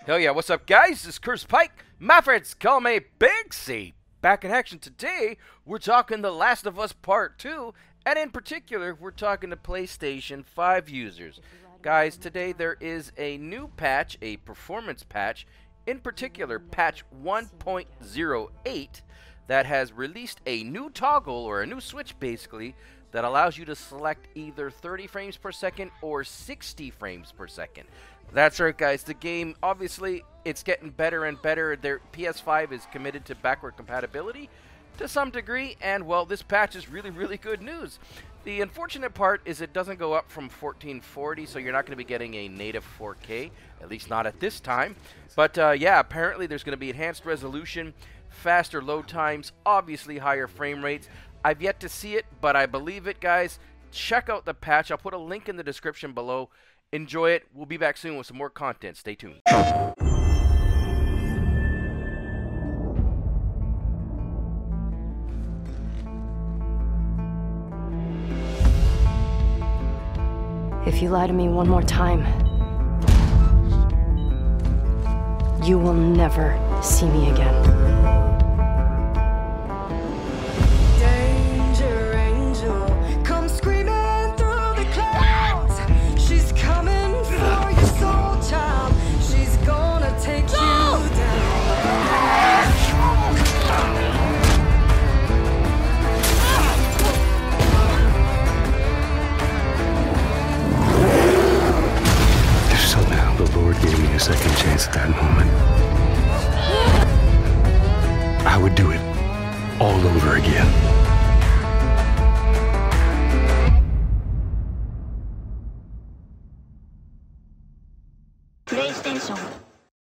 Hell yeah, what's up guys? This is Curse Pike. My friends call me Big C. Back in action today, we're talking The Last of Us Part 2, and in particular, we're talking to PlayStation 5 users. Guys, today there is a new patch, a performance patch, in particular patch 1.08, that has released a new toggle, or a new switch basically, that allows you to select either 30 frames per second or 60 frames per second. That's right guys, the game, obviously, it's getting better and better. Their PS5 is committed to backward compatibility to some degree, and well, this patch is really good news. The unfortunate part is it doesn't go up from 1440, so you're not going to be getting a native 4K, at least not at this time. But yeah, apparently there's going to be enhanced resolution, faster load times, obviously higher frame rates. I've yet to see it, but I believe it, guys. Check out the patch. I'll put a link in the description below. Enjoy it. We'll be back soon with some more content. Stay tuned. If you lie to me one more time, you will never see me again. Gave me a second chance at that moment. I would do it all over again.